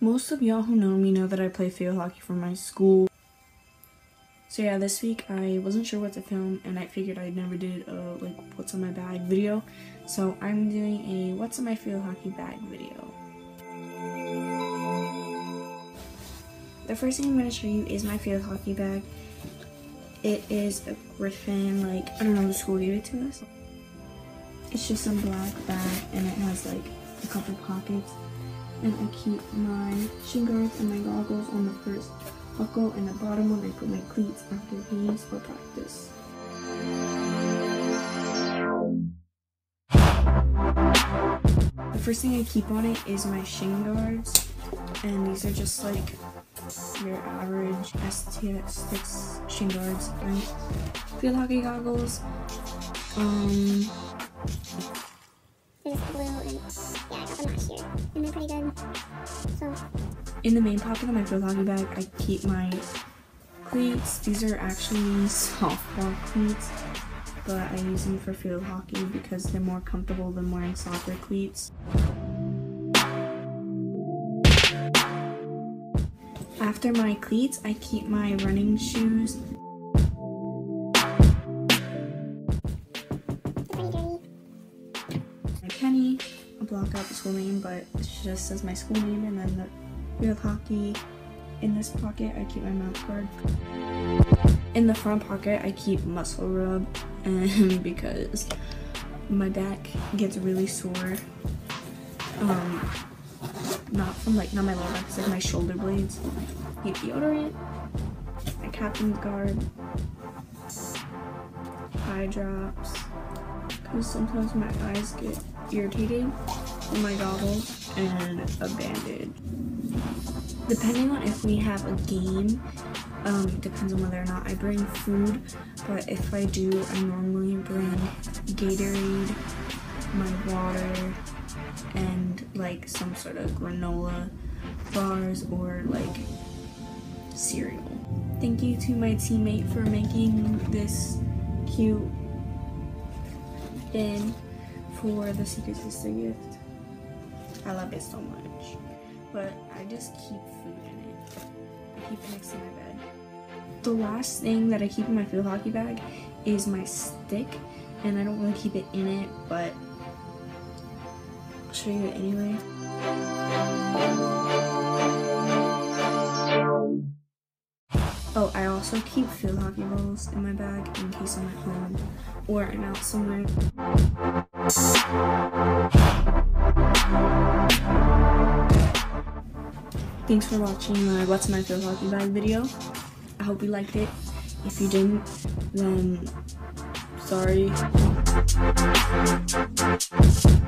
Most of y'all who know me know that I play field hockey for my school. So yeah, this week I wasn't sure what to film and I figured I never did a like what's in my bag video. So I'm doing a what's in my field hockey bag video. The first thing I'm going to show you is my field hockey bag. It is a Griffin, like, I don't know, the school gave it to us. It's just a black bag and it has like a couple pockets. And I keep my shin guards and my goggles on the first buckle, and the bottom one I put my cleats after games or practice. The first thing I keep on it is my shin guards, and these are just like your average STX 6 shin guards, right? Field hockey goggles. There's blue and yeah, I got them last year and they're pretty good. So in the main pocket of my field hockey bag, I keep my cleats. These are actually softball cleats, but I use them for field hockey because they're more comfortable than wearing soccer cleats. After my cleats, I keep my running shoes. My penny, I'll block out the school name, but it just says my school name, and then the field hockey. In this pocket, I keep my mouse guard. In the front pocket, I keep muscle rub, and because my back gets really sore, not my lower back, it's like my shoulder blades. I keep deodorant, my captain's guard, eye drops, because sometimes my eyes get irritated, and my goggles, and a bandage. Depending on if we have a game, it depends on whether or not I bring food, but if I do, I normally bring Gatorade, my water, and like some sort of granola bars or like cereal. Thank you to my teammate for making this cute bin for the Secret Sister gift. I love it so much. But I just keep food in it. I keep it next to my bed. The last thing that I keep in my field hockey bag is my stick, and I don't really keep it in it, but I'll show you it anyway. Oh, I also keep field hockey balls in my bag in case I'm at home or I'm out somewhere. Thanks for watching my What's in My Field Hockey Bag video. I hope you liked it. If you didn't, then sorry.